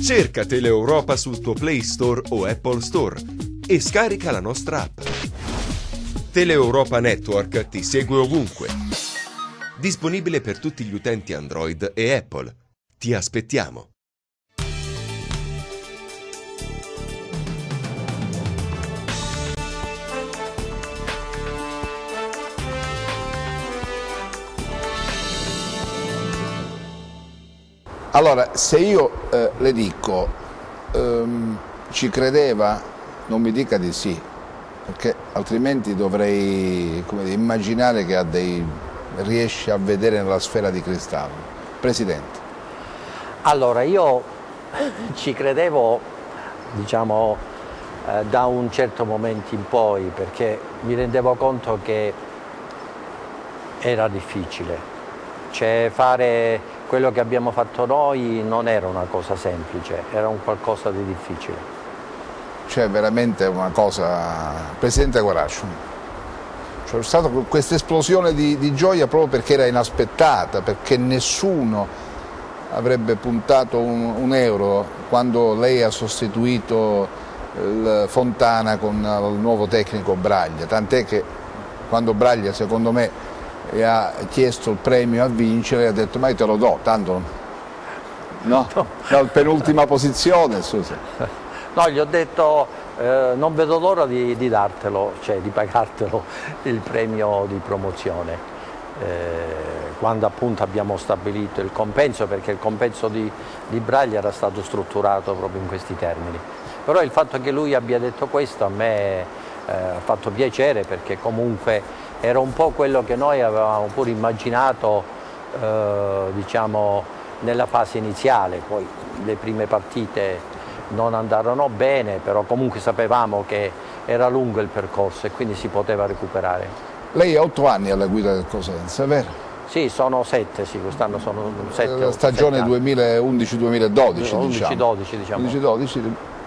Cerca Teleeuropa sul tuo Play Store o Apple Store e scarica la nostra app. Teleeuropa Network ti segue ovunque. Disponibile per tutti gli utenti Android e Apple. Ti aspettiamo. Allora, se io le dico ci credeva, non mi dica di sì, perché altrimenti dovrei, come dire, immaginare che riesce a vedere nella sfera di cristallo. Presidente. Allora, io ci credevo, diciamo, da un certo momento in poi, perché mi rendevo conto che era difficile. Cioè, fare quello che abbiamo fatto noi non era una cosa semplice, era un qualcosa di difficile. Cioè veramente una cosa... Presidente Guarascio, c'è stata questa esplosione di gioia proprio perché era inaspettata, perché nessuno avrebbe puntato un euro quando lei ha sostituito il Fontana con il nuovo tecnico Braglia, tant'è che quando Braglia, secondo me, e ha chiesto il premio a vincere, ha detto ma io te lo do, tanto no, dal penultima posizione, scusa. No, gli ho detto non vedo l'ora di dartelo, cioè di pagartelo il premio di promozione, quando appunto abbiamo stabilito il compenso, perché il compenso di Braglia era stato strutturato proprio in questi termini. Però il fatto che lui abbia detto questo a me ha fatto piacere, perché comunque era un po' quello che noi avevamo pure immaginato, diciamo, nella fase iniziale. Poi le prime partite non andarono bene, però comunque sapevamo che era lungo il percorso e quindi si poteva recuperare. Lei ha 8 anni alla guida del Cosenza, è vero? Sì, sono 7, sì, quest'anno sono 7. La stagione 2011-2012, diciamo. 11-12, diciamo. 11-12.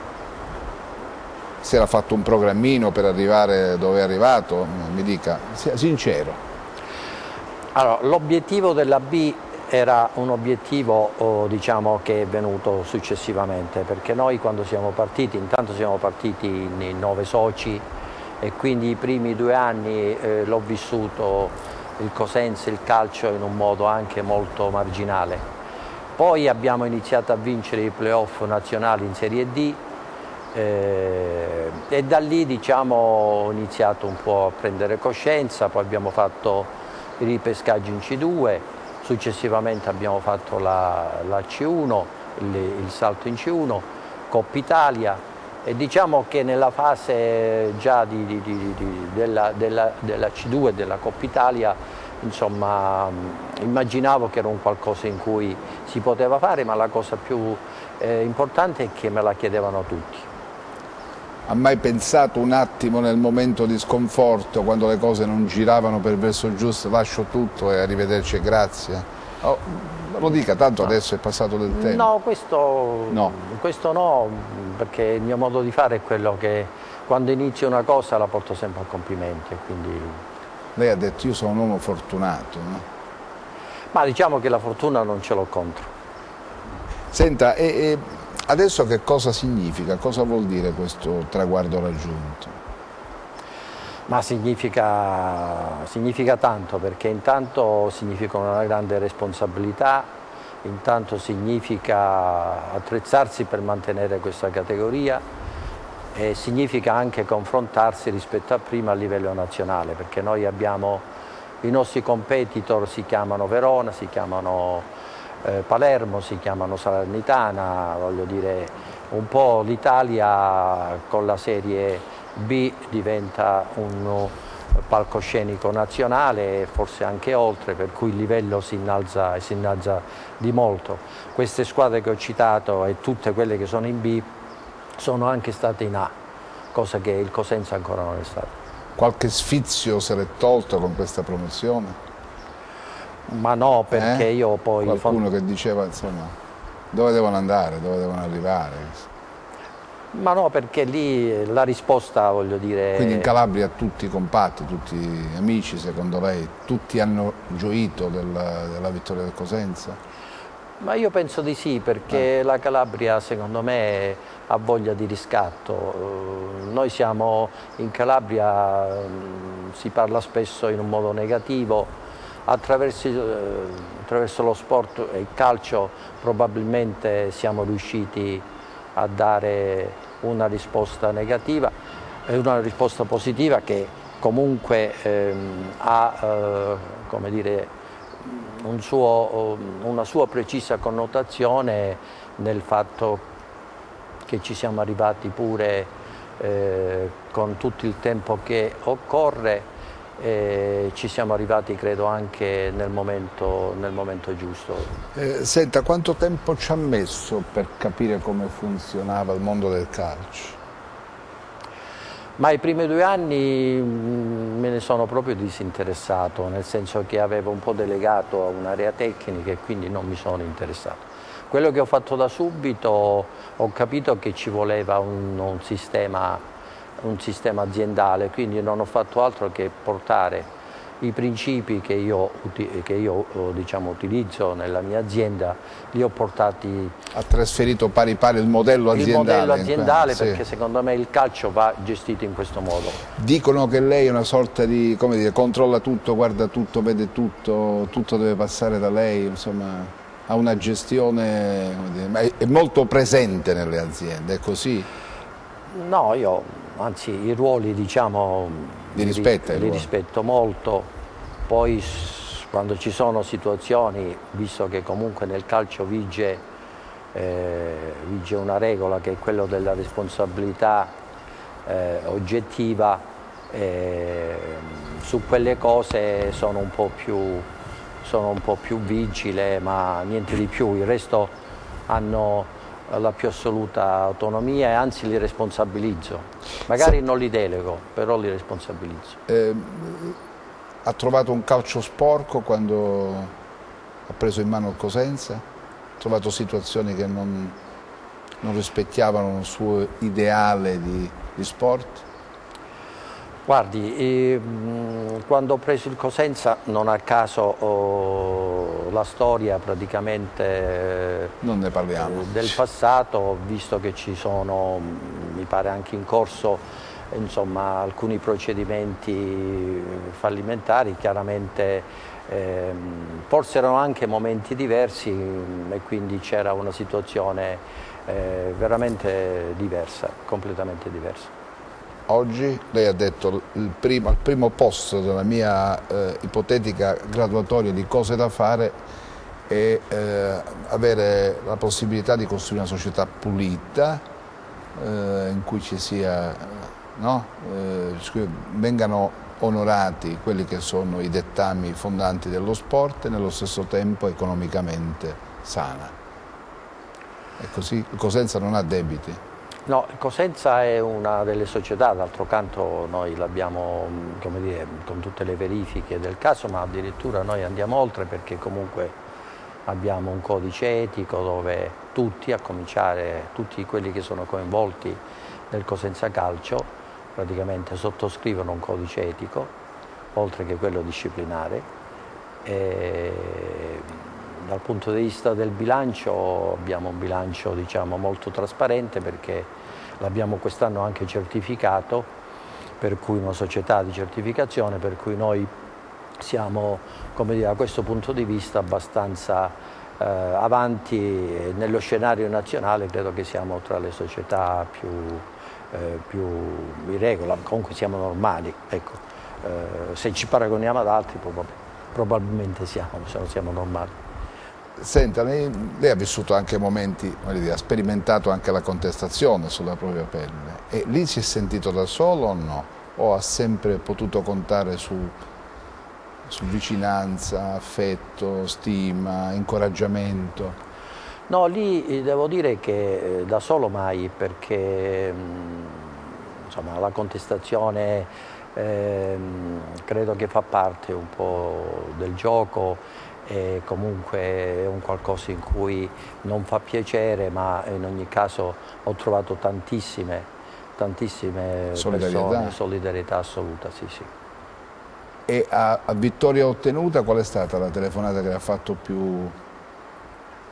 Si era fatto un programmino per arrivare dove è arrivato, mi dica, sia sincero. Allora, l'obiettivo della B era un obiettivo, diciamo, che è venuto successivamente, perché noi quando siamo partiti, intanto siamo partiti in 9 soci e quindi i primi 2 anni l'ho vissuto il Cosenza, il calcio in un modo anche molto marginale. Poi abbiamo iniziato a vincere i playoff nazionali in Serie D, e da lì, diciamo, ho iniziato un po' a prendere coscienza, poi abbiamo fatto i ripescaggi in C2, successivamente abbiamo fatto la C1, il salto in C1, Coppa Italia, e diciamo che nella fase già della C2 e della Coppa Italia, insomma, immaginavo che era un qualcosa in cui si poteva fare, ma la cosa più importante è che me la chiedevano tutti. Ha mai pensato un attimo nel momento di sconforto, quando le cose non giravano per il verso giusto, lascio tutto e arrivederci e grazie? Oh, lo dica, tanto no. Adesso è passato del tempo. No, questo no, perché il mio modo di fare è quello che quando inizio una cosa la porto sempre a compimenti. Quindi... Lei ha detto io sono un uomo fortunato, no? Ma diciamo che la fortuna non ce l'ho contro. Senta, adesso che cosa significa, cosa vuol dire questo traguardo raggiunto? Ma significa tanto, perché intanto significa una grande responsabilità, intanto significa attrezzarsi per mantenere questa categoria e significa anche confrontarsi rispetto a prima a livello nazionale, perché noi abbiamo i nostri competitor, si chiamano Verona, si chiamano Palermo, si chiamano Salernitana, voglio dire, un po' l'Italia con la Serie B diventa un palcoscenico nazionale e forse anche oltre, per cui il livello si innalza di molto. Queste squadre che ho citato e tutte quelle che sono in B sono anche state in A, cosa che il Cosenza ancora non è stato. Qualche sfizio se l'è tolto con questa promozione? Ma no, perché io poi... Qualcuno che diceva, insomma, dove devono andare, dove devono arrivare? Ma no, perché lì la risposta, voglio dire... Quindi in Calabria tutti compatti, tutti amici, secondo lei? Tutti hanno gioito della vittoria del Cosenza? Ma io penso di sì, perché la Calabria secondo me ha voglia di riscatto. Noi siamo in Calabria, si parla spesso in un modo negativo, attraverso lo sport e il calcio probabilmente siamo riusciti a dare una risposta negativa e una risposta positiva che comunque ha, come dire, una sua precisa connotazione nel fatto che ci siamo arrivati pure con tutto il tempo che occorre, ci siamo arrivati credo anche nel momento giusto. Senta, quanto tempo ci ha messo per capire come funzionava il mondo del calcio? Ma i primi 2 anni me ne sono proprio disinteressato, nel senso che avevo un po' delegato a un'area tecnica e quindi non mi sono interessato. Quello che ho fatto da subito, ho capito che ci voleva un sistema aziendale, quindi non ho fatto altro che portare i principi che io diciamo, utilizzo nella mia azienda, li ho portati. Ha trasferito pari pari il modello aziendale? Il modello aziendale, sì. Perché secondo me il calcio va gestito in questo modo. Dicono che lei è una sorta di, come dire, controlla tutto, guarda tutto, vede tutto, tutto deve passare da lei, insomma, ha una gestione, come dire, ma è molto presente nelle aziende, è così? No, io, anzi, i ruoli, diciamo, li rispetto molto, poi quando ci sono situazioni, visto che comunque nel calcio vige una regola che è quella della responsabilità oggettiva, su quelle cose sono un po' più vigile, ma niente di più. Il resto hanno la più assoluta autonomia e anzi li responsabilizzo. Magari non li delego, però li responsabilizzo. Ha trovato un calcio sporco quando ha preso in mano il Cosenza? Ha trovato situazioni che non rispecchiavano il suo ideale di sport? Guardi, quando ho preso il Cosenza, non a caso la storia praticamente non ne parliamo. Del passato, visto che ci sono, mi pare anche in corso, insomma, alcuni procedimenti fallimentari, chiaramente forse erano anche momenti diversi e quindi c'era una situazione veramente diversa, completamente diversa. Oggi lei ha detto al primo posto della mia ipotetica graduatoria di cose da fare è avere la possibilità di costruire una società pulita in cui ci sia, no? Vengano onorati quelli che sono i dettami fondanti dello sport e nello stesso tempo economicamente sana. È così? Il Cosenza non ha debiti? No, il Cosenza è una delle società, d'altro canto noi l'abbiamo, come dire, con tutte le verifiche del caso, ma addirittura noi andiamo oltre perché comunque abbiamo un codice etico dove tutti, a cominciare tutti quelli che sono coinvolti nel Cosenza Calcio, praticamente sottoscrivono un codice etico, oltre che quello disciplinare. Dal punto di vista del bilancio abbiamo un bilancio, diciamo, molto trasparente perché l'abbiamo quest'anno anche certificato, per cui una società di certificazione, per cui noi siamo, come dire, da questo punto di vista abbastanza avanti nello scenario nazionale. Credo che siamo tra le società più in regola, comunque siamo normali, ecco. Se ci paragoniamo ad altri probabilmente siamo normali. Senta, lei ha vissuto anche momenti, ha sperimentato anche la contestazione sulla propria pelle e lì si è sentito da solo o no? O ha sempre potuto contare su vicinanza, affetto, stima, incoraggiamento? No, lì devo dire che da solo mai, perché insomma, la contestazione credo che fa parte un po' del gioco. E comunque è un qualcosa in cui non fa piacere, ma in ogni caso ho trovato tantissime persone, solidarietà assoluta, sì, sì. E a vittoria ottenuta qual è stata la telefonata che ha fatto più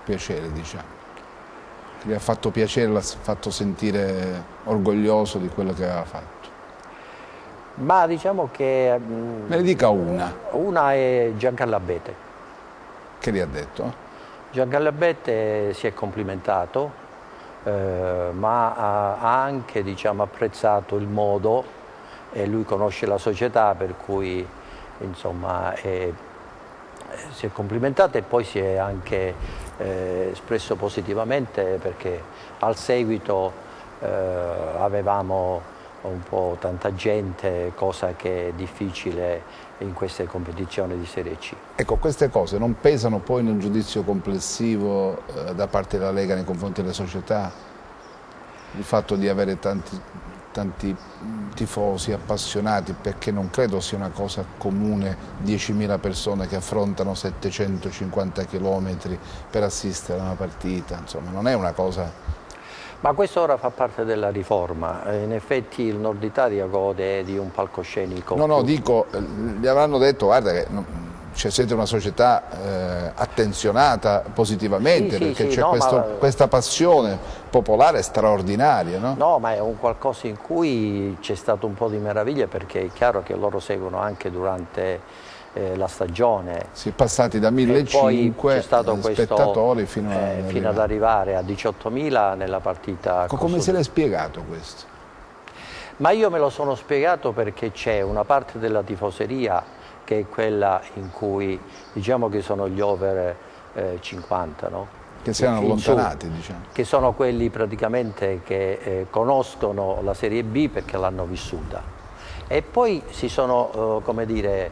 piacere, diciamo? Che gli ha fatto piacere, l'ha fatto sentire orgoglioso di quello che aveva fatto? Ma diciamo che... Me ne dica una. Una è Giancarlo Abete. Che gli ha detto? Giancarlo Abete si è complimentato, ma ha anche, diciamo, apprezzato il modo, e lui conosce la società, per cui insomma si è complimentato, e poi si è anche espresso positivamente, perché al seguito avevamo un po' tanta gente, cosa che è difficile in queste competizioni di Serie C. Ecco, queste cose non pesano poi nel giudizio complessivo da parte della Lega nei confronti delle società? Il fatto di avere tanti tifosi appassionati, perché non credo sia una cosa comune 10.000 persone che affrontano 750 km per assistere a una partita, insomma non è una cosa... Ma questo ora fa parte della riforma, in effetti il Nord Italia gode di un palcoscenico. No, dico, gli avranno detto, guarda che siete una società attenzionata positivamente, perché c'è questa passione popolare straordinaria, no? No, ma è un qualcosa in cui c'è stato un po' di meraviglia, perché è chiaro che loro seguono anche durante la stagione. Si è passati da 1.500 spettatori fino ad arrivare a 18.000 nella partita. Come se l'è spiegato questo? Ma io me lo sono spiegato perché c'è una parte della tifoseria che è quella in cui, diciamo, che sono gli over 50, no? Che si erano allontanati, diciamo. Che sono quelli praticamente che conoscono la Serie B perché l'hanno vissuta. E poi si sono, come dire...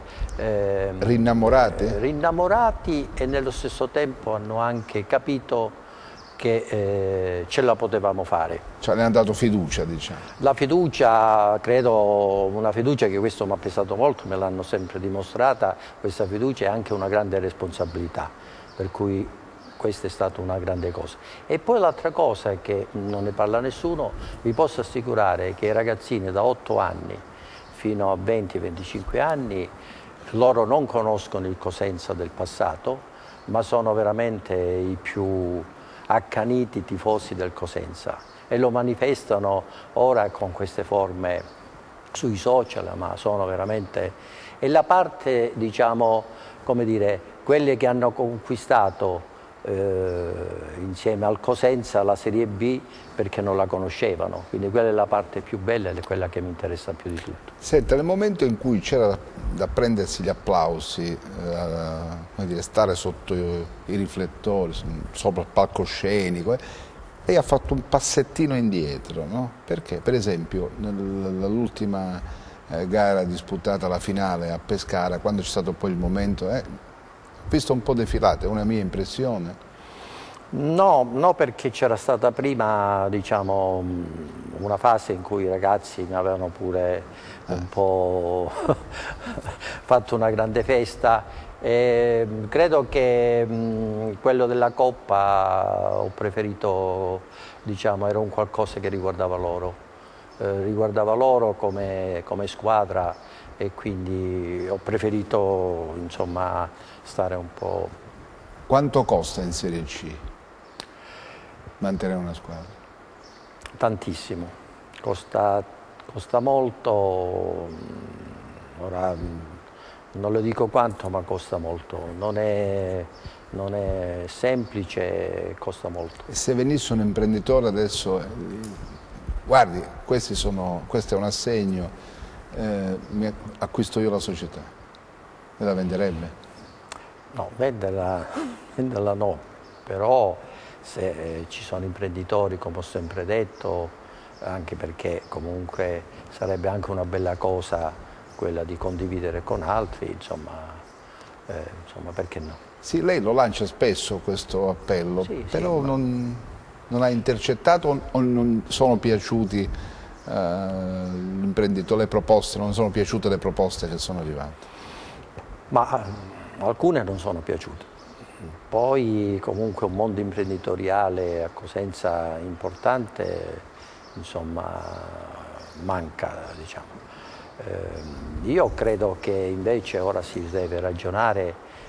rinnamorati, e nello stesso tempo hanno anche capito che ce la potevamo fare. Cioè ne hanno dato fiducia, diciamo. La fiducia, credo, una fiducia che questo mi ha pesato molto, me l'hanno sempre dimostrata, questa fiducia è anche una grande responsabilità, per cui questa è stata una grande cosa. E poi l'altra cosa è che non ne parla nessuno, vi posso assicurare che i ragazzini da 8 anni fino a 20-25 anni, loro non conoscono il Cosenza del passato, ma sono veramente i più accaniti tifosi del Cosenza, e lo manifestano ora con queste forme sui social, ma sono veramente... E la parte, diciamo, come dire, quelle che hanno conquistato insieme al Cosenza la Serie B perché non la conoscevano, quindi quella è la parte più bella ed è quella che mi interessa più di tutto. Senta, nel momento in cui c'era da prendersi gli applausi, come dire, stare sotto i riflettori, sopra il palcoscenico, lei ha fatto un passettino indietro, no? Perché? Per esempio nell'ultima gara disputata, la finale a Pescara, quando c'è stato poi il momento... Ho visto un po' defilate, è una mia impressione? No, perché c'era stata prima, diciamo, una fase in cui i ragazzi mi avevano pure un po' fatto una grande festa, e credo che quello della Coppa ho preferito, diciamo, era un qualcosa che riguardava loro come squadra, e quindi ho preferito, insomma, stare un po'. Quanto costa in Serie C mantenere una squadra? Tantissimo, costa molto, ora non le dico quanto, ma costa molto, non è semplice, costa molto. E se venisse un imprenditore adesso, guardi, questo è un assegno, acquisto io la società, me la venderebbe? No, venderla no, però se ci sono imprenditori, come ho sempre detto, anche perché comunque sarebbe anche una bella cosa quella di condividere con altri, insomma, perché no? Sì, lei lo lancia spesso questo appello, sì, però sì, non ha intercettato o non sono piaciuti l'imprenditore, le proposte, non sono piaciute le proposte che sono arrivate? Ma alcune non sono piaciute. Poi comunque un mondo imprenditoriale a Cosenza importante, insomma, manca, diciamo. Io credo che invece ora si deve ragionare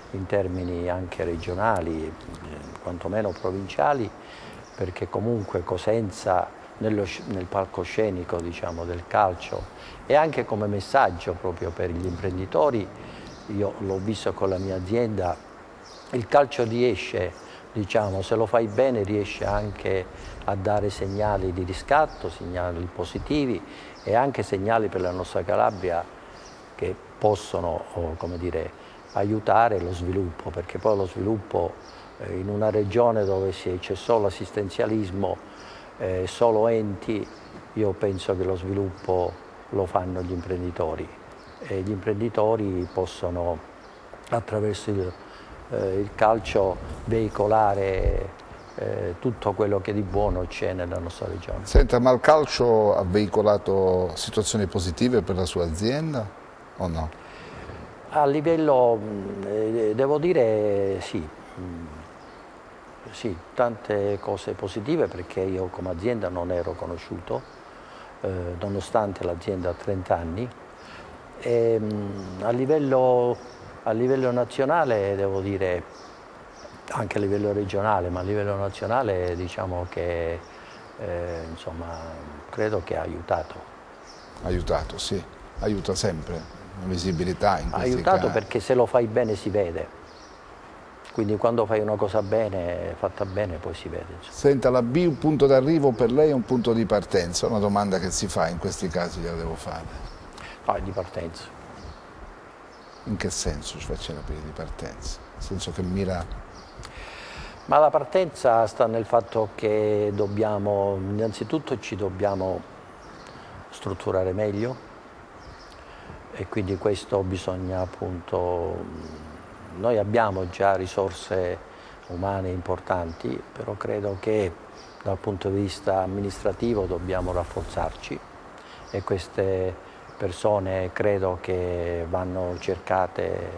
in termini anche regionali, quantomeno provinciali, perché comunque Cosenza nel palcoscenico, diciamo, del calcio e anche come messaggio proprio per gli imprenditori, io l'ho visto con la mia azienda, il calcio riesce, diciamo, se lo fai bene riesce anche a dare segnali di riscatto, segnali positivi e anche segnali per la nostra Calabria che possono, come dire, aiutare lo sviluppo, perché poi lo sviluppo in una regione dove c'è solo assistenzialismo, solo enti, io penso che lo sviluppo lo fanno gli imprenditori e gli imprenditori possono attraverso il calcio veicolare tutto quello che di buono c'è nella nostra regione. Senta, ma il calcio ha veicolato situazioni positive per la sua azienda o no? A livello, devo dire sì, sì, tante cose positive perché io come azienda non ero conosciuto, nonostante l'azienda ha 30 anni. E, a livello nazionale devo dire, anche a livello regionale, ma a livello nazionale diciamo che insomma, credo che ha aiutato. Ha aiutato, sì, aiuta sempre, la visibilità in questi aiutato casi. Perché se lo fai bene si vede, quindi quando fai una cosa bene, fatta bene, poi si vede. Insomma. Senta, la B un punto d'arrivo per lei è un punto di partenza? Una domanda che si fa in questi casi gliela devo fare. No, è di partenza. In che senso ci faccia la B di partenza? Nel senso che mira... Ma la partenza sta nel fatto che dobbiamo, innanzitutto ci dobbiamo strutturare meglio e quindi questo bisogna appunto... Noi abbiamo già risorse umane importanti, però credo che dal punto di vista amministrativo dobbiamo rafforzarci e queste persone credo che vanno cercate,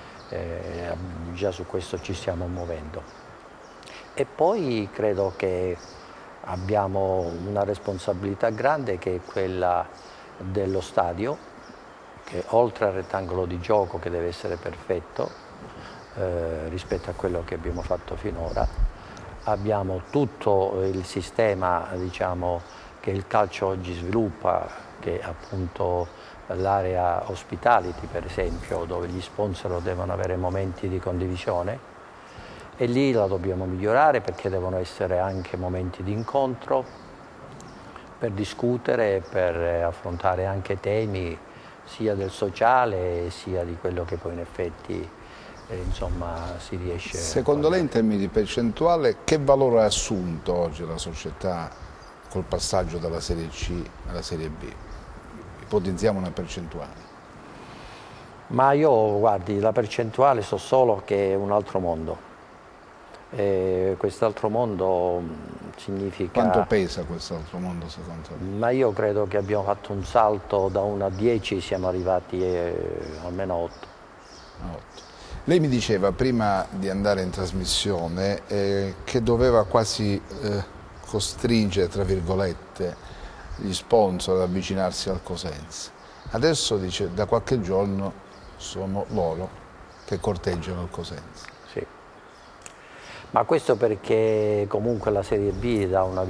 già su questo ci stiamo muovendo. E poi credo che abbiamo una responsabilità grande che è quella dello stadio, che oltre al rettangolo di gioco che deve essere perfetto, rispetto a quello che abbiamo fatto finora, abbiamo tutto il sistema, diciamo, che il calcio oggi sviluppa, che è appunto l'area hospitality per esempio, dove gli sponsor devono avere momenti di condivisione e lì la dobbiamo migliorare perché devono essere anche momenti di incontro per discutere, per affrontare anche temi sia del sociale sia di quello che poi in effetti insomma si riesce. Secondo lei in termini di percentuale che valore ha assunto oggi la società col passaggio dalla Serie C alla Serie B? Ipotizziamo una percentuale. Ma io guardi, la percentuale so solo che è un altro mondo. Quest'altro mondo significa... Quanto pesa quest'altro mondo secondo lei? Ma io credo che abbiamo fatto un salto da 1 a 10, siamo arrivati almeno a 8. A 8. Lei mi diceva prima di andare in trasmissione che doveva quasi costringere, tra virgolette, gli sponsor ad avvicinarsi al Cosenza. Adesso dice da qualche giorno sono loro che corteggiano il Cosenza. Sì. Ma questo perché comunque la Serie B dà una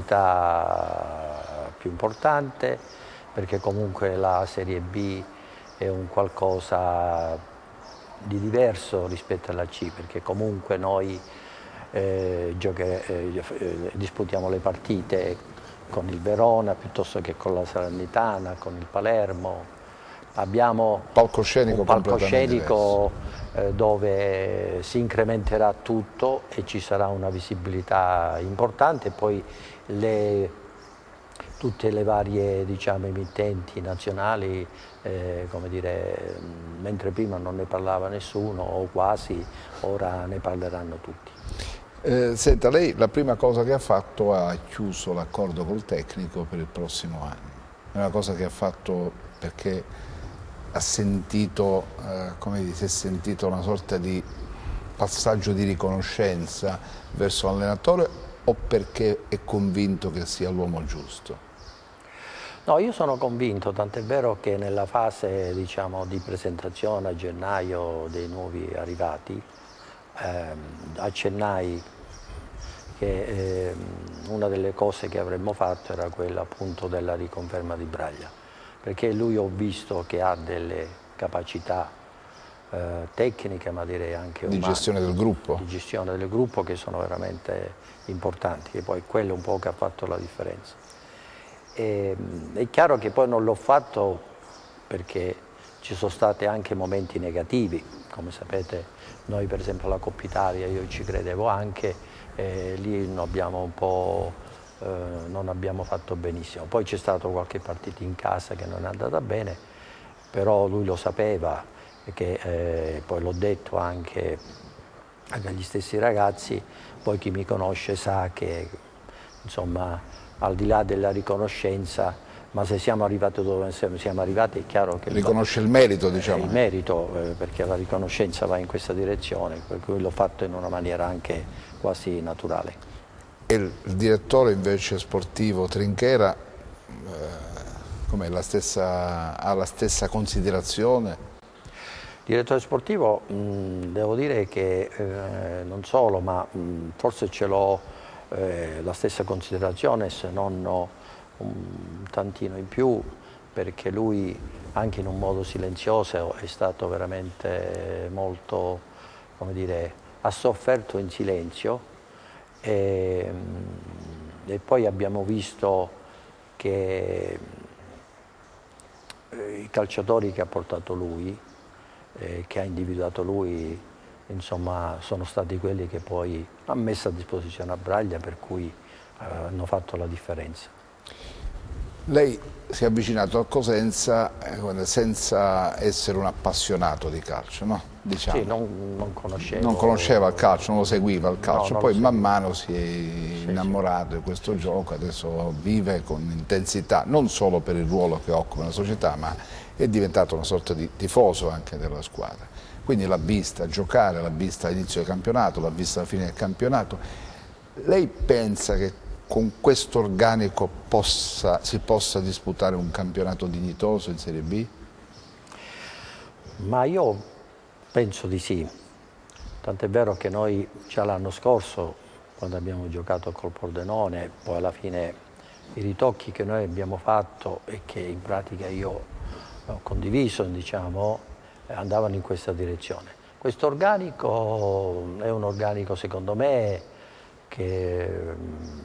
visibilità più importante, perché comunque la Serie B è un qualcosa di diverso rispetto alla C, perché comunque noi disputiamo le partite con il Verona piuttosto che con la Salernitana, con il Palermo. Abbiamo un palcoscenico dove si incrementerà tutto e ci sarà una visibilità importante, poi tutte le varie, diciamo, emittenti nazionali, come dire, mentre prima non ne parlava nessuno o quasi, ora ne parleranno tutti. Senta, lei la prima cosa che ha fatto ha chiuso l'accordo col tecnico per il prossimo anno. È una cosa che ha fatto perché ha sentito, come dire, si è sentito una sorta di passaggio di riconoscenza verso l'allenatore o perché è convinto che sia l'uomo giusto? No, io sono convinto, tant'è vero che nella fase, diciamo, di presentazione a gennaio dei nuovi arrivati, accennai che una delle cose che avremmo fatto era quella appunto della riconferma di Braglia, perché lui ho visto che ha delle capacità tecniche, ma direi anche umane, di gestione del gruppo. Di gestione del gruppo, che sono veramente importanti, che poi quello è un po' che ha fatto la differenza. È chiaro che poi non l'ho fatto perché ci sono stati anche momenti negativi, come sapete noi per esempio alla Coppa Italia io ci credevo anche, lì non abbiamo non abbiamo fatto benissimo. Poi c'è stato qualche partita in casa che non è andata bene, però lui lo sapeva, perché poi l'ho detto anche agli stessi ragazzi, poi chi mi conosce sa che insomma al di là della riconoscenza, ma se siamo arrivati dove siamo arrivati è chiaro che... Riconosce il merito, diciamo. Il merito, perché la riconoscenza va in questa direzione, per cui l'ho fatto in una maniera anche quasi naturale. E il direttore invece sportivo Trinchera com'è, ha la stessa considerazione? Il direttore sportivo devo dire che non solo, ma forse ce l'ho la stessa considerazione, se non un tantino in più, perché lui anche in un modo silenzioso è stato veramente molto, come dire, ha sofferto in silenzio e poi abbiamo visto che i calciatori che ha portato lui, che ha individuato lui, insomma, sono stati quelli che poi ha messo a disposizione a Braglia, per cui hanno fatto la differenza. Lei si è avvicinato al Cosenza senza essere un appassionato di calcio, no? Diciamo. Sì, non conoscevo. Non conosceva il calcio, non lo seguiva il calcio, no, poi man mano si è innamorato sì. di questo gioco, adesso vive con intensità, non solo per il ruolo che occupa nella società, ma è diventato una sorta di tifoso anche della squadra. Quindi l'ha vista giocare, l'ha vista all'inizio del campionato, l'ha vista alla fine del campionato. Lei pensa che con questo organico si possa disputare un campionato dignitoso in Serie B? Ma io penso di sì, tant'è vero che noi già l'anno scorso, quando abbiamo giocato col Pordenone, poi alla fine i ritocchi che noi abbiamo fatto e che in pratica io ho condiviso, diciamo, andavano in questa direzione. Questo organico è un organico, secondo me, che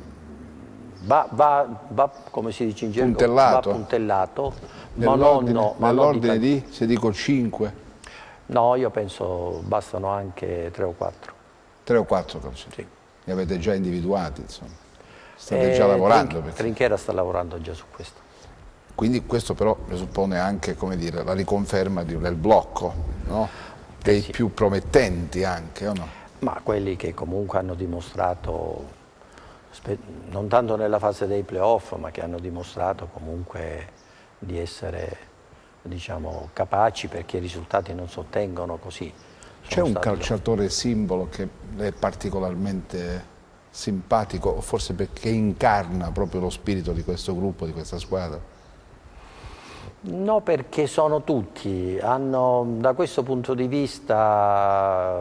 va come si dice in gergo, puntellato. Va puntellato, nell'ordine di, se dico 5? No, io penso bastano anche 3 o 4. 3 o 4 calciatori? Sì. Li avete già individuati, insomma. State già lavorando? Trinchera sta lavorando già su questo. Quindi questo però presuppone anche, come dire, la riconferma del blocco, no? Dei sì. più promettenti anche, o no? Ma quelli che comunque hanno dimostrato, non tanto nella fase dei playoff, ma che hanno dimostrato comunque di essere, diciamo, capaci, perché i risultati non si ottengono così. C'è un calciatore simbolo che è particolarmente simpatico, o forse perché incarna proprio lo spirito di questo gruppo, di questa squadra? No, perché sono tutti, da questo punto di vista,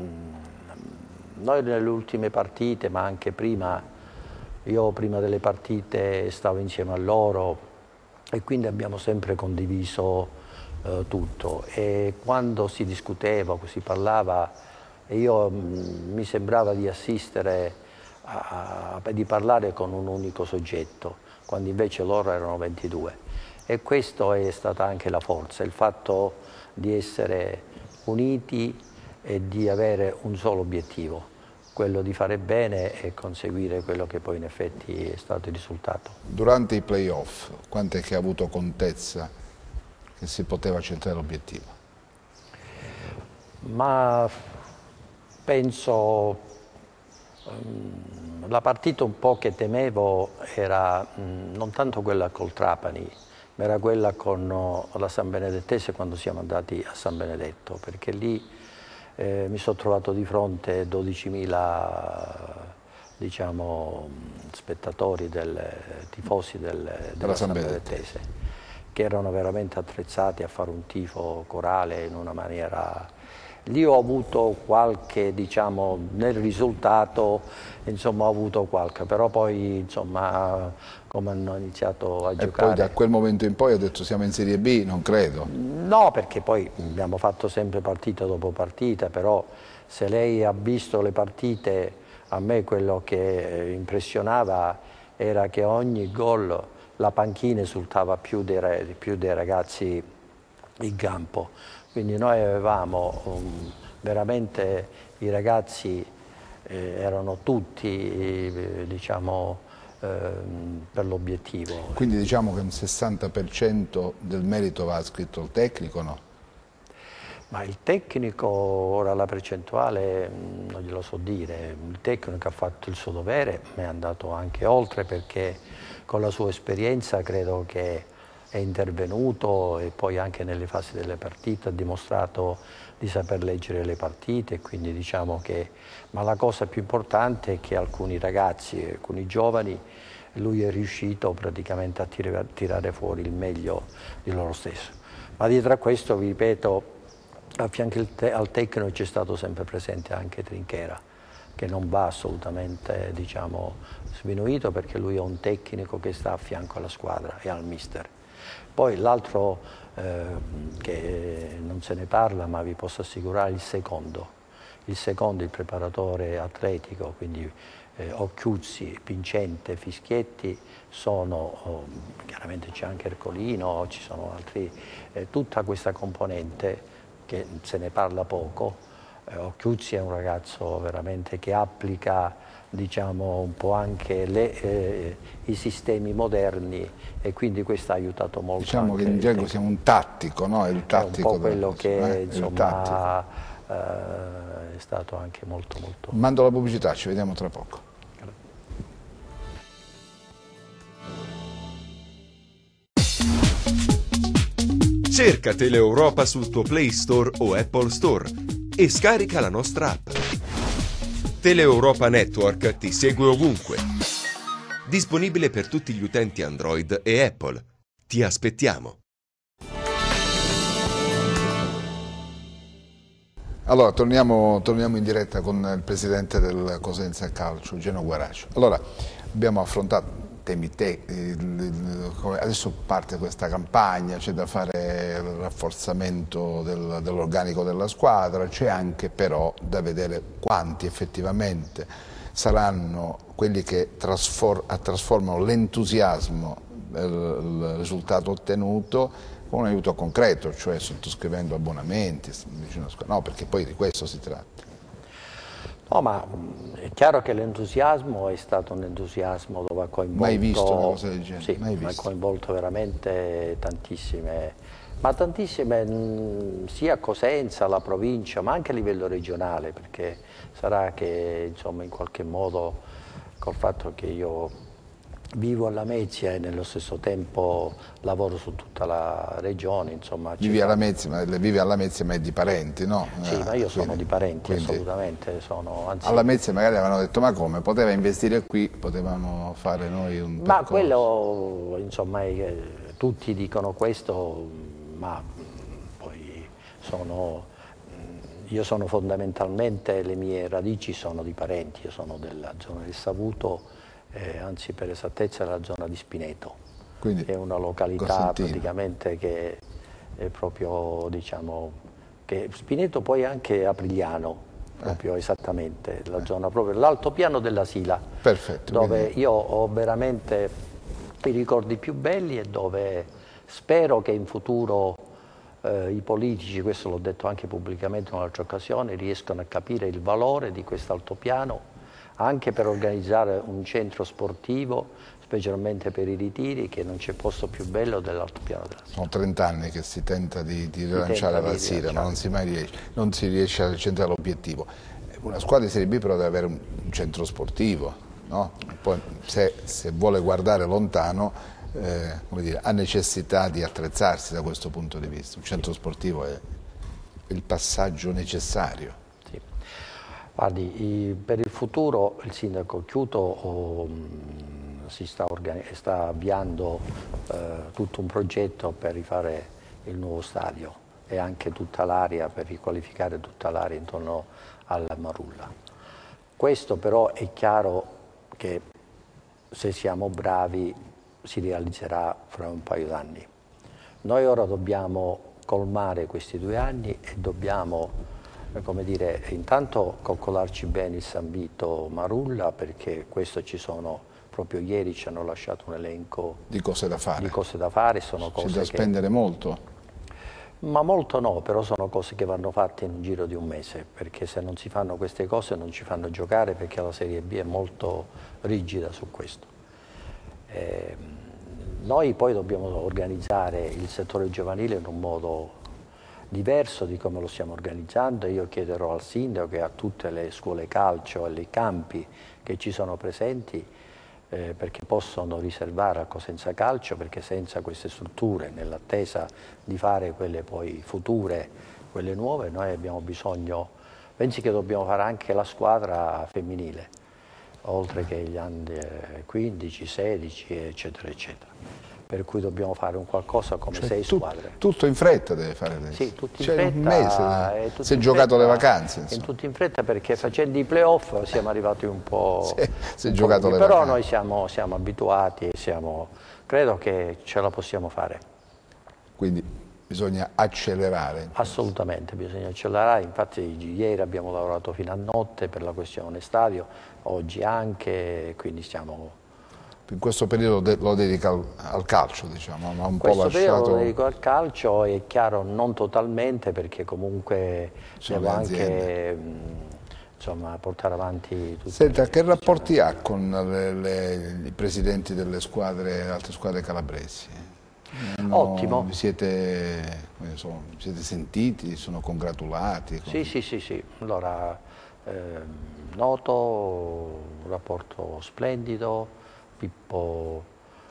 noi nelle ultime partite, ma anche prima, io prima delle partite stavo insieme a loro e quindi abbiamo sempre condiviso tutto, e quando si discuteva, si parlava, mi sembrava di assistere, di parlare con un unico soggetto, quando invece loro erano 22. E questo è stata anche la forza, il fatto di essere uniti e di avere un solo obiettivo, quello di fare bene e conseguire quello che poi in effetti è stato il risultato. Durante i playoff, quant'è che ha avuto contezza che si poteva centrare l'obiettivo? Ma penso, la partita un po' che temevo era non tanto quella col Trapani, ma era quella con la San Benedettese, quando siamo andati a San Benedetto, perché lì mi sono trovato di fronte 12.000 diciamo, spettatori, tifosi della San Benedettese, che erano veramente attrezzati a fare un tifo corale in una maniera. Lì ho avuto qualche, diciamo, nel risultato, insomma, ho avuto qualche, però poi, insomma, come hanno iniziato a giocare. E poi da quel momento in poi ho detto siamo in Serie B, non credo. No, perché poi abbiamo fatto sempre partita dopo partita, però se lei ha visto le partite, a me quello che impressionava era che ogni gol la panchina esultava più dei ragazzi in campo. Quindi noi avevamo veramente, i ragazzi erano tutti, diciamo, per l'obiettivo. Quindi diciamo che un 60% del merito va scritto al tecnico, no? Ma il tecnico, ora la percentuale non glielo so dire, il tecnico ha fatto il suo dovere, ma è andato anche oltre, perché con la sua esperienza credo che è intervenuto e poi anche nelle fasi delle partite ha dimostrato di saper leggere le partite, quindi diciamo che, ma la cosa più importante è che alcuni ragazzi, alcuni giovani, lui è riuscito praticamente a tirare fuori il meglio di loro stesso. Ma dietro a questo, vi ripeto, a fianco al tecnico c'è stato sempre presente anche Trinchera, che non va assolutamente, diciamo, sminuito, perché lui è un tecnico che sta a fianco alla squadra e al mister. Poi l'altro che non se ne parla, ma vi posso assicurare, il secondo, il preparatore atletico, quindi Occhiuzzi, Pincente, Fischietti, sono, chiaramente c'è anche Ercolino, ci sono altri, tutta questa componente che se ne parla poco. Occhiuzzi è un ragazzo veramente che applica, diciamo, un po' anche i sistemi moderni, e quindi questo ha aiutato molto. Diciamo che in gergo siamo un tattico, no? Il tattico è un po' quello che insomma è stato anche molto. Mando la pubblicità, ci vediamo tra poco. Cerca Teleeuropa sul tuo Play Store o Apple Store e scarica la nostra app. Teleeuropa Network ti segue ovunque. Disponibile per tutti gli utenti Android e Apple. Ti aspettiamo. Allora, torniamo in diretta con il presidente del Cosenza Calcio, Geno Guaracio. Allora, abbiamo affrontato temi adesso parte questa campagna, c'è da fare il rafforzamento dell'organico della squadra, c'è anche però da vedere quanti effettivamente saranno quelli che trasformano l'entusiasmo del risultato ottenuto con un aiuto concreto, cioè sottoscrivendo abbonamenti, no, perché poi di questo si tratta. No, ma è chiaro che l'entusiasmo è stato un entusiasmo dove ha coinvolto... Mai visto una cosa del genere? Sì, ha coinvolto veramente tantissime, ma tantissime, sia Cosenza, la provincia, ma anche a livello regionale, perché sarà che, insomma, in qualche modo, col fatto che io vivo a Lamezia e nello stesso tempo lavoro su tutta la regione, insomma. Vivi a Lamezia, ma è di parenti, no? Sì, ma io sono di parenti, quindi, assolutamente. Anzi, a Lamezia magari avevano detto, ma come? Poteva investire qui, potevamo fare noi un percorso. Ma quello, insomma, tutti dicono questo, ma poi io sono fondamentalmente, le mie radici sono di parenti, io sono della zona del Savuto, anzi per esattezza la zona di Spineto, quindi, che è una località praticamente che è proprio, diciamo, che Spineto poi è anche Aprigliano, proprio esattamente, la zona proprio, l'altopiano della Sila. Perfetto, dove io ho veramente i ricordi più belli e dove spero che in futuro i politici, questo l'ho detto anche pubblicamente in un'altra occasione, riescano a capire il valore di questo altopiano, anche per organizzare un centro sportivo, specialmente per i ritiri, che non c'è posto più bello dell'altopiano della Sila. Sono 30 anni che si tenta di rilanciare la Sila, ma non si riesce a centrare l'obiettivo. Una squadra di Serie B però deve avere un centro sportivo, no? Poi se vuole guardare lontano, come dire, ha necessità di attrezzarsi da questo punto di vista. Un centro sportivo è il passaggio necessario. Guardi, per il futuro il sindaco Chiuto sta avviando tutto un progetto per rifare il nuovo stadio e anche tutta l'area, per riqualificare tutta l'area intorno alla Marulla. Questo però è chiaro che se siamo bravi si realizzerà fra un paio d'anni. Noi ora dobbiamo colmare questi 2 anni e dobbiamo, come dire, intanto coccolarci bene il San Vito Marulla, perché questo proprio ieri ci hanno lasciato un elenco di cose da fare. Sono cose c'è da spendere molto. Ma molto no, però sono cose che vanno fatte in un giro di un mese, perché se non si fanno queste cose non ci fanno giocare, perché la Serie B è molto rigida su questo. Noi poi dobbiamo organizzare il settore giovanile in un modo diverso di come lo stiamo organizzando. Io chiederò al sindaco e a tutte le scuole calcio e ai campi che ci sono presenti perché possono riservare a Cosenza Calcio, perché senza queste strutture, nell'attesa di fare quelle poi future, quelle nuove, noi abbiamo bisogno, pensi che dobbiamo fare anche la squadra femminile, oltre che gli anni 15, 16, eccetera, eccetera. Per cui dobbiamo fare un qualcosa come 6 squadre. Tutto in fretta deve fare adesso. Sì, tutto in fretta. Un mese, si è giocato le vacanze. Insomma. Tutto in fretta perché facendo i playoff siamo arrivati un po'... si è giocato le però vacanze. noi siamo abituati e credo che ce la possiamo fare. Quindi bisogna accelerare. Assolutamente, bisogna accelerare. Infatti ieri abbiamo lavorato fino a notte per la questione stadio, oggi anche, quindi stiamo... In questo periodo lo dedica al calcio, diciamo, ma un po' lasciato... Questo periodo lo dedico al calcio, è chiaro non totalmente, perché comunque devo anche insomma, portare avanti tutto. Senta, che rapporti ha con i presidenti delle altre squadre calabresi? Ottimo. Vi siete sentiti, sono congratulati? Sì. Allora, noto, un rapporto splendido. Pippo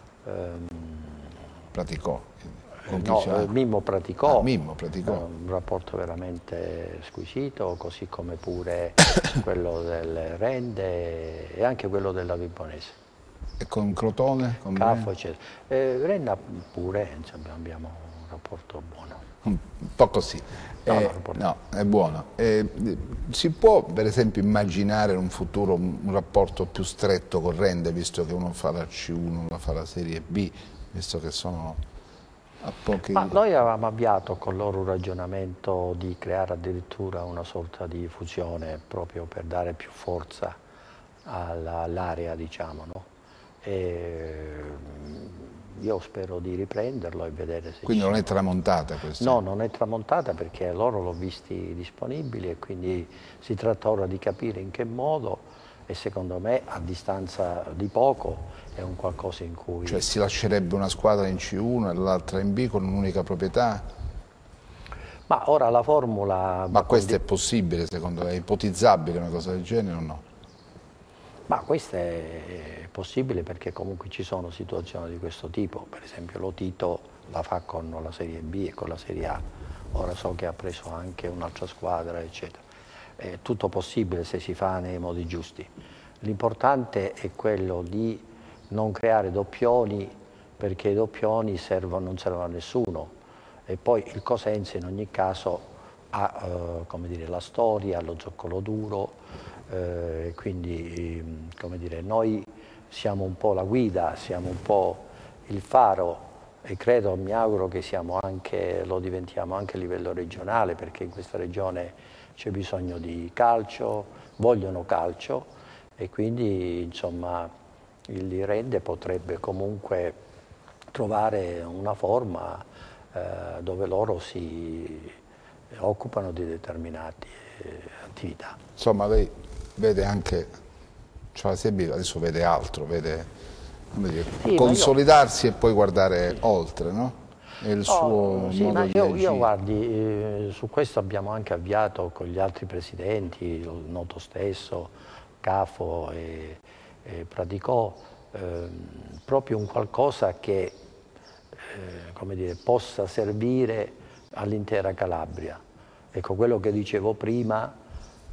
praticò. Mimmo praticò. Mimmo praticò. Un rapporto veramente squisito, così come pure quello del Rende e anche quello della Vibonese. E con Crotone? Con Caffo, eccetera. Renna pure, insomma, abbiamo un rapporto buono. Un po' così. No, è buono. Si può per esempio immaginare in un futuro un rapporto più stretto con Rende, visto che uno fa la C1, uno fa la Serie B, visto che sono a pochi... Ma noi avevamo avviato con loro un ragionamento di creare addirittura una sorta di fusione proprio per dare più forza all'area, diciamo, no? Io spero di riprenderlo e vedere se... Quindi non è tramontata questa? No, non è tramontata perché loro l'ho visti disponibili e quindi si tratta ora di capire in che modo e secondo me a distanza di poco è un qualcosa in cui... Cioè si lascerebbe una squadra in C1 e l'altra in B con un'unica proprietà? Ma ora la formula... Ma questo è possibile secondo lei? È ipotizzabile una cosa del genere o no? Ma questo è possibile perché comunque ci sono situazioni di questo tipo, per esempio lo Tito la fa con la Serie B e con la Serie A, ora so che ha preso anche un'altra squadra, eccetera. È tutto possibile se si fa nei modi giusti. L'importante è quello di non creare doppioni, perché i doppioni non servono a nessuno e poi il Cosenza in ogni caso ha come dire, la storia, lo zoccolo duro, quindi come dire, noi siamo un po' la guida, siamo un po' il faro e credo, mi auguro che lo diventiamo anche a livello regionale, perché in questa regione c'è bisogno di calcio, vogliono calcio e quindi insomma il Rende potrebbe comunque trovare una forma dove loro si occupano di determinate attività. Insomma lei vede anche, cioè la Serie B adesso vede altro, vede sì, consolidarsi e poi guardare oltre, no? È il suo modo di agire. Io guardi, su questo abbiamo anche avviato con gli altri presidenti, il Noto stesso, Cafo e Praticò, proprio un qualcosa che come dire, possa servire all'intera Calabria. Ecco, quello che dicevo prima,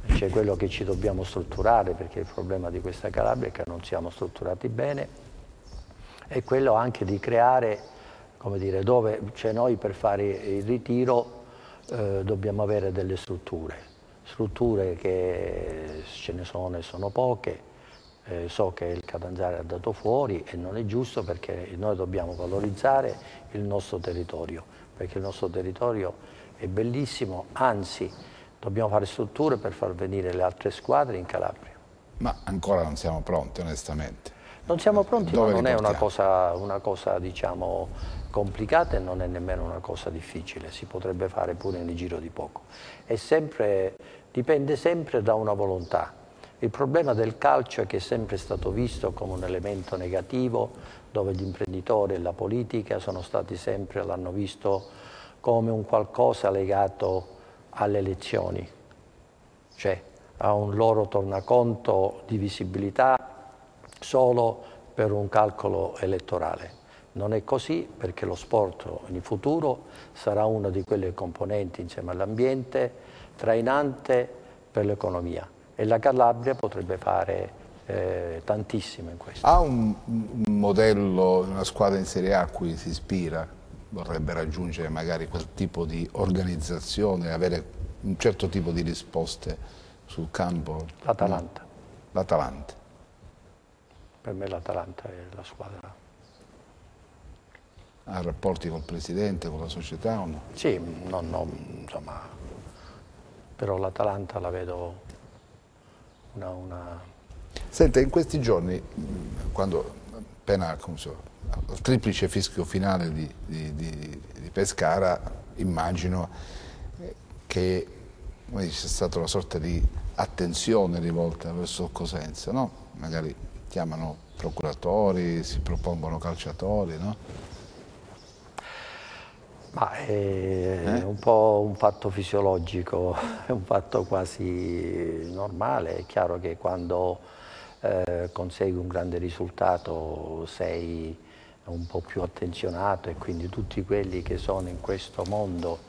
c'è quello che ci dobbiamo strutturare, perché il problema di questa Calabria è che non siamo strutturati bene, e quello anche di creare, come dire, dove c'è noi per fare il ritiro dobbiamo avere delle strutture che ce ne sono poche. So che il Catanzaro ha dato fuori e non è giusto, perché noi dobbiamo valorizzare il nostro territorio, perché il nostro territorio è bellissimo, anzi dobbiamo fare strutture per far venire le altre squadre in Calabria. Ma ancora non siamo pronti, onestamente. Non siamo pronti, Dove ma non è una riportiamo? cosa diciamo, complicata, e non è nemmeno una cosa difficile, si potrebbe fare pure nel giro di poco. Dipende sempre da una volontà. Il problema del calcio è che è sempre stato visto come un elemento negativo, dove gli imprenditori e la politica sono stati sempre, l'hanno visto come un qualcosa legato alle elezioni, cioè a un loro tornaconto di visibilità solo per un calcolo elettorale. Non è così, perché lo sport in futuro sarà una di quelle componenti, insieme all'ambiente, trainante per l'economia, e la Calabria potrebbe fare tantissimo in questo. Ha un modello, una squadra in Serie A a cui si ispira? Vorrebbe raggiungere magari quel tipo di organizzazione, avere un certo tipo di risposte sul campo? L'Atalanta. No. L'Atalanta. Per me l'Atalanta è la squadra. Ha rapporti col presidente, con la società o no? Sì, insomma, però l'Atalanta la vedo una... Senta, in questi giorni, quando appena al triplice fischio finale di Pescara, immagino che c'è stata una sorta di attenzione rivolta verso Cosenza, no? Magari chiamano procuratori, si propongono calciatori, no? Ma è un po' un fatto fisiologico, è un fatto quasi normale. È chiaro che quando consegui un grande risultato sei un po' più attenzionato, e quindi tutti quelli che sono in questo mondo,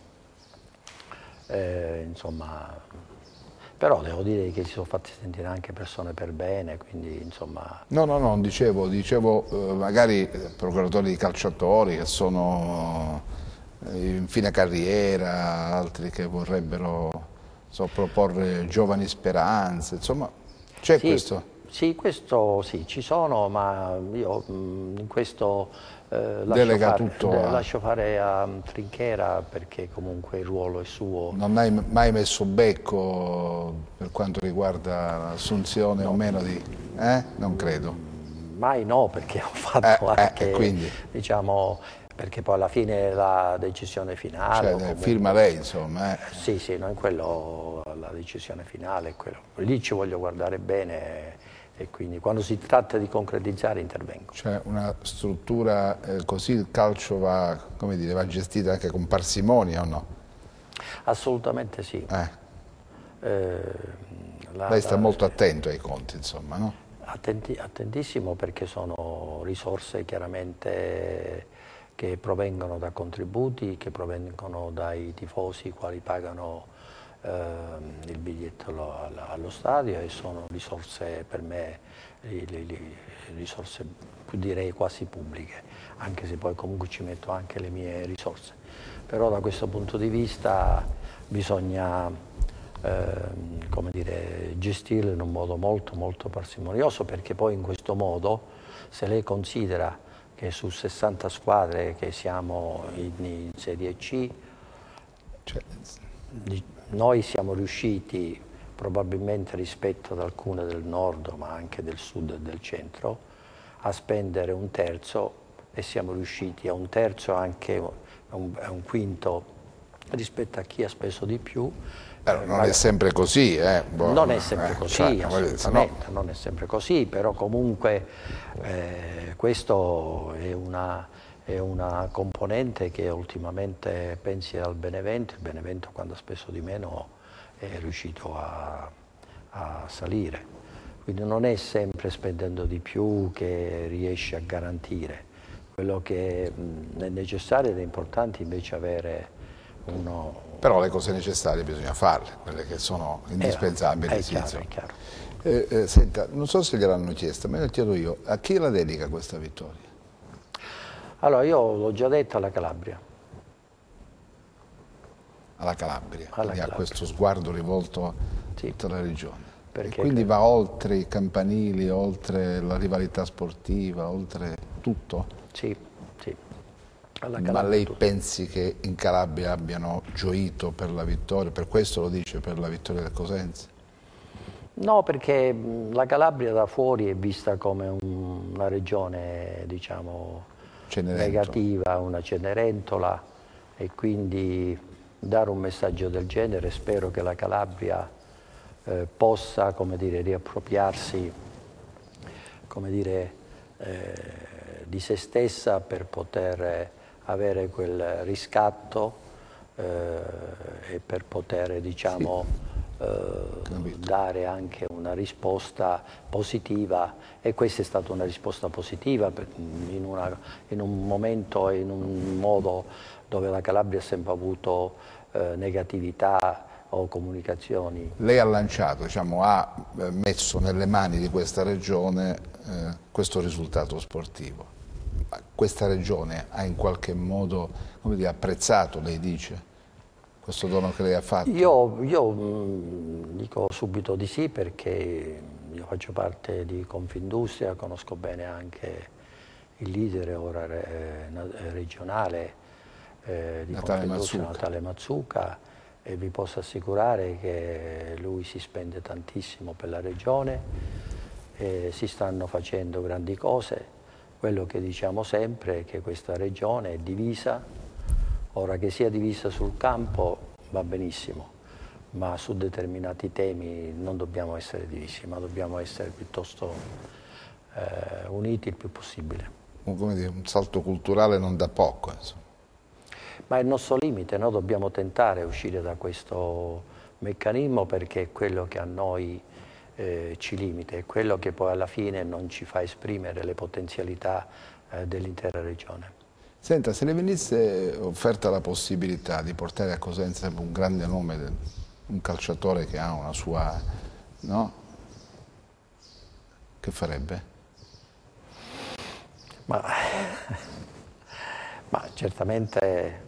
insomma, però devo dire che si sono fatti sentire anche persone per bene, quindi insomma... No, dicevo magari procuratori di calciatori che sono in fine carriera, altri che vorrebbero proporre giovani speranze, insomma, c'è questo? Sì, questo sì, ci sono, ma io in questo lascio fare a Trinchera, perché comunque il ruolo è suo. Non hai mai messo becco per quanto riguarda l'assunzione o meno di... Non credo. Mai no, perché ho fatto anche, quindi. diciamo, perché poi alla fine la decisione finale... Cioè, firma lei, insomma. Sì, no, in quello la decisione finale è quello. Lì ci voglio guardare bene, e quindi quando si tratta di concretizzare intervengo. Cioè una struttura così, il calcio va, come dire, va gestita anche con parsimonia o no? Assolutamente sì. Lei sta molto attento ai conti, insomma, no? Attentissimo, perché sono risorse chiaramente che provengono da contributi, che provengono dai tifosi, i quali pagano il biglietto allo stadio, e sono risorse per me, risorse direi quasi pubbliche, anche se poi comunque ci metto anche le mie risorse. Però da questo punto di vista bisogna come dire, gestirle in un modo molto parsimonioso, perché poi in questo modo, se lei considera che su 60 squadre che siamo in Serie C, noi siamo riusciti, probabilmente rispetto ad alcune del nord, ma anche del sud e del centro, a spendere un terzo, e siamo riusciti a un terzo, anche a un quinto rispetto a chi ha speso di più. Non è sempre così, non è sempre così, assolutamente, no. Non è sempre così, però comunque questo è una componente che ultimamente, pensi al Benevento, il Benevento quando ha speso di meno è riuscito a salire, quindi non è sempre spendendo di più che riesce a garantire. Quello che è necessario ed è importante invece avere Però le cose necessarie bisogna farle, quelle che sono indispensabili. È sì, chiaro, insomma. è chiaro. Senta, non so se gliel'hanno chiesta, me lo chiedo io, a chi la dedica questa vittoria? Allora, io l'ho già detto alla Calabria. Alla Calabria, Alla quindi Calabria. ha questo sguardo rivolto a Sì. tutta la regione. Perché E quindi credo- va oltre i campanili, oltre la rivalità sportiva, oltre tutto? Sì, sì. Alla Ma Calabria lei tutto. pensi che in Calabria abbiano gioito per la vittoria, per questo lo dice, per la vittoria del Cosenza? No, perché la Calabria da fuori è vista come una regione, diciamo, Cenerentola. negativa, una Cenerentola, e quindi dare un messaggio del genere spero che la Calabria possa, come dire, riappropriarsi, come dire, di se stessa per poter avere quel riscatto e per poter, diciamo, dare anche una risposta positiva, e questa è stata una risposta positiva in un momento e in un modo dove la Calabria ha sempre avuto negatività o comunicazioni. Lei ha lanciato, diciamo, ha messo nelle mani di questa regione questo risultato sportivo. Ma questa regione ha in qualche modo, come dire, apprezzato, lei dice, questo dono che lei ha fatto? Io dico subito di sì, perché io faccio parte di Confindustria, conosco bene anche il leader ora regionale di Natale Confindustria, Mazzuca. Natale Mazzuca, e vi posso assicurare che lui si spende tantissimo per la regione, si stanno facendo grandi cose. Quello che diciamo sempre è che questa regione è divisa. Ora, che sia divisa sul campo va benissimo, ma su determinati temi non dobbiamo essere divisi, ma dobbiamo essere piuttosto uniti il più possibile. Come dire, un salto culturale non da poco, insomma. Ma è il nostro limite, noi dobbiamo tentare di uscire da questo meccanismo, perché è quello che a noi ci limita, è quello che poi alla fine non ci fa esprimere le potenzialità dell'intera regione. Senta, se le venisse offerta la possibilità di portare a Cosenza un grande nome, un calciatore che ha una sua, no? Che farebbe? Ma certamente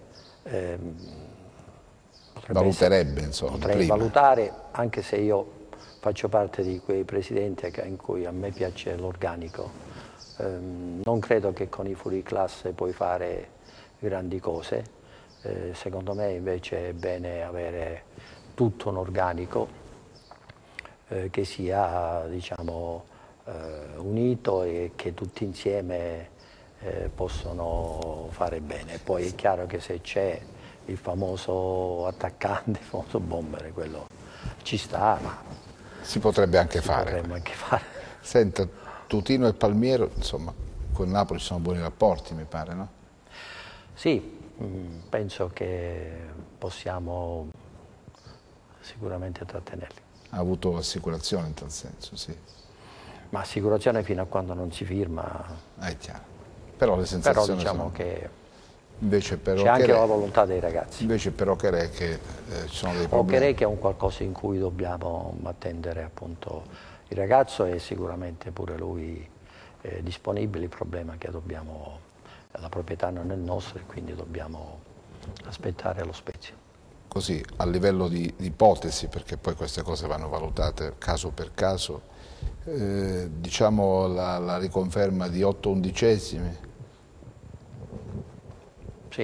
Valuterebbe, insomma, potrei prima. valutare, anche se io faccio parte di quei presidenti in cui a me piace l'organico. Non credo che con i fuoriclasse puoi fare grandi cose. Secondo me invece è bene avere tutto un organico che sia, diciamo, unito e che tutti insieme possono fare bene. Poi è chiaro che se c'è il famoso attaccante, il famoso bomber, quello ci sta, ma Si potrebbe anche fare. potremmo anche fare. Senta, Tutino e Palmiero, insomma, con Napoli ci sono buoni rapporti, mi pare, no? Sì, penso che possiamo sicuramente trattenerli. Ha avuto assicurazione in tal senso, sì. Ma assicurazione fino a quando non si firma, È chiaro. Però le però sensazioni diciamo sono... che Invece per c'è anche Occherè- la volontà dei ragazzi. Invece per Occherè che ci sono dei problemi. Occherè che è un qualcosa in cui dobbiamo attendere appunto il ragazzo, e sicuramente pure lui è disponibile. Il problema è che la proprietà non è nostra e quindi dobbiamo aspettare lo Spezia. Così, a livello di ipotesi, perché poi queste cose vanno valutate caso per caso, diciamo la riconferma di 8 undicesimi, Sì,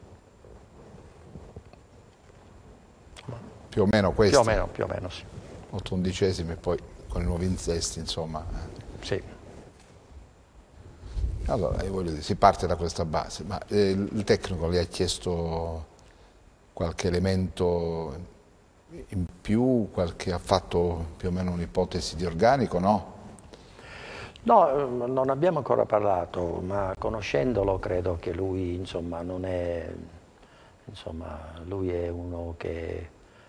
più o meno questo. più o meno sì. 8 undicesimi, poi con i nuovi insesti, insomma. Sì. Allora, io voglio dire, si parte da questa base, ma il tecnico le ha chiesto qualche elemento in più, ha fatto più o meno un'ipotesi di organico, no? No, non abbiamo ancora parlato, ma conoscendolo credo che lui, insomma, non è, insomma, lui è uno che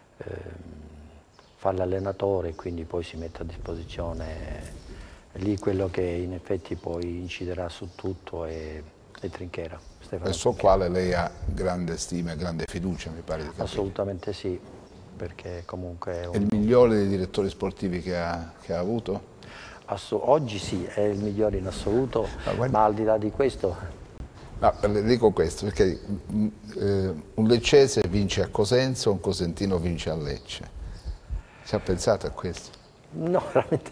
fa l'allenatore e quindi poi si mette a disposizione lì quello che in effetti poi inciderà su tutto, e di Trinchera. Verso il quale lei ha grande stima e grande fiducia, mi pare di capire. Assolutamente sì, perché comunque... È il migliore dei direttori sportivi che ha avuto? Oggi sì, è il migliore in assoluto, ma al di là di questo... No, le dico questo, perché un leccese vince a Cosenza, un cosentino vince a Lecce. Ci ha pensato a questo? No, veramente...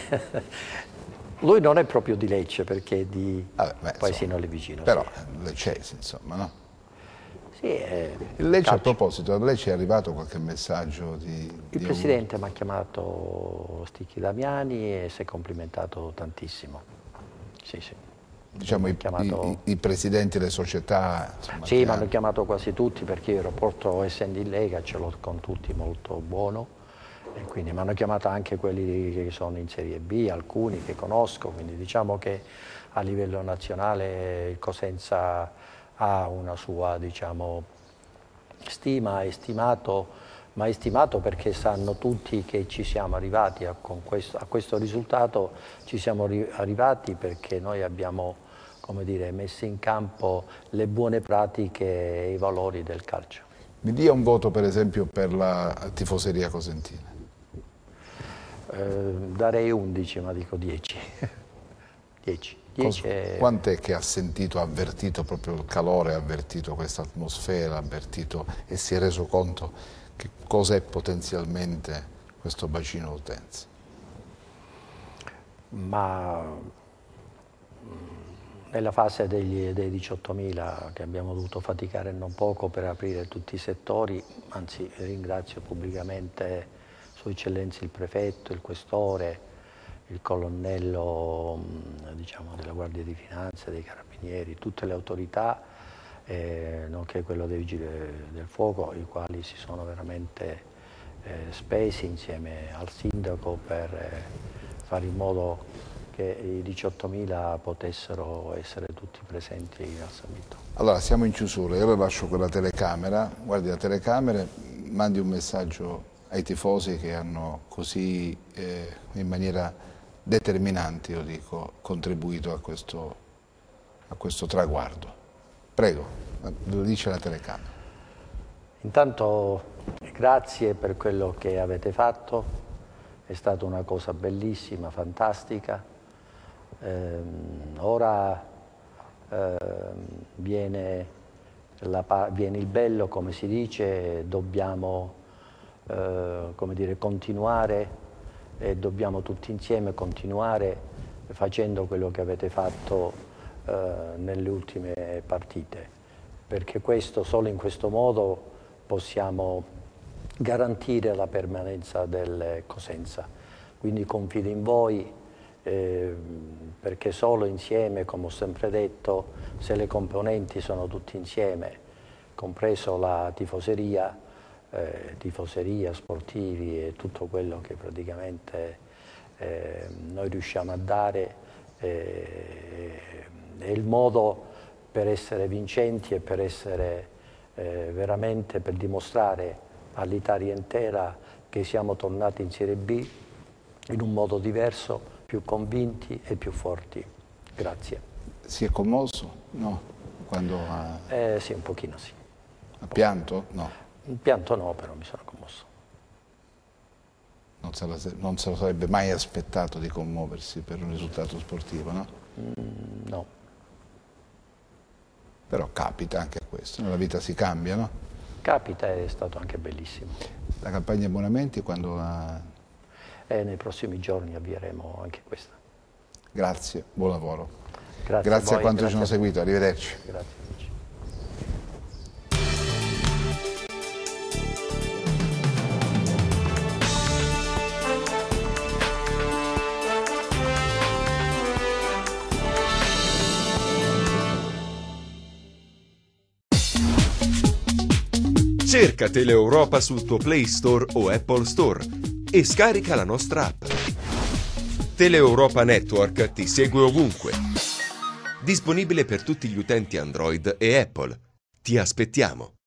Lui non è proprio di Lecce, perché è di paesino lì vicino. Però sì. leccese, insomma, no? Sì, Il Lecce, a proposito, a Lecce è arrivato qualche messaggio Il Presidente mi ha chiamato Sticchi Damiani e si è complimentato tantissimo. Sì, sì. Diciamo i presidenti delle società... Insomma, sì, mi hanno chiamato quasi tutti, perché io il rapporto, essendo in Lega, ce l'ho con tutti molto buono. E quindi mi hanno chiamato anche quelli che sono in Serie B, alcuni che conosco, quindi diciamo che a livello nazionale il Cosenza ha una sua, diciamo, stima, ma è stimato perché sanno tutti che ci siamo arrivati a questo risultato, ci siamo arrivati perché noi abbiamo, come dire, messo in campo le buone pratiche e i valori del calcio. Mi dia un voto, per esempio, per la tifoseria cosentina. Darei 11, ma dico 10. 10. Quant'è che ha sentito, ha avvertito proprio il calore, ha avvertito questa atmosfera, ha avvertito e si è reso conto che cos'è potenzialmente questo bacino utense? Ma nella fase dei 18.000 che abbiamo dovuto faticare non poco per aprire tutti i settori, anzi ringrazio pubblicamente Sua Eccellenza il Prefetto, il Questore, il colonnello diciamo, della Guardia di Finanza, dei Carabinieri, tutte le autorità, nonché quello dei Vigili del Fuoco, i quali si sono veramente spesi insieme al Sindaco per fare in modo che i 18.000 potessero essere tutti presenti al San Vito. Allora, siamo in chiusura, io le lascio quella telecamera, guardi la telecamera, mandi un messaggio ai tifosi che hanno così in maniera determinante, io dico, contribuito a questo traguardo. Prego, lo dice la telecamera. Intanto grazie per quello che avete fatto, è stata una cosa bellissima, fantastica. Ora viene il bello, come si dice, dobbiamo come dire, continuare e dobbiamo tutti insieme continuare facendo quello che avete fatto nelle ultime partite, perché solo in questo modo possiamo garantire la permanenza del Cosenza. Quindi confido in voi perché solo insieme, come ho sempre detto, se le componenti sono tutte insieme, compreso la tifoseria, sportivi e tutto quello che praticamente noi riusciamo a dare, è il modo per essere vincenti e per essere veramente, per dimostrare all'Italia intera che siamo tornati in Serie B in un modo diverso, più convinti e più forti. Grazie. Si è commosso? No? Quando sì, un pochino sì. Ha pianto? No. Un pianto no, però mi sono commosso. Non se lo sarebbe mai aspettato di commuoversi per un risultato sportivo, no? No. Però capita anche questo, nella vita si cambia, no? Capita, è stato anche bellissimo. La campagna abbonamenti quando nei prossimi giorni avvieremo anche questa. Grazie, buon lavoro. Grazie a quanti ci hanno seguito, arrivederci. Grazie. Cerca Teleeuropa sul tuo Play Store o Apple Store e scarica la nostra app. Teleeuropa Network ti segue ovunque. Disponibile per tutti gli utenti Android e Apple. Ti aspettiamo!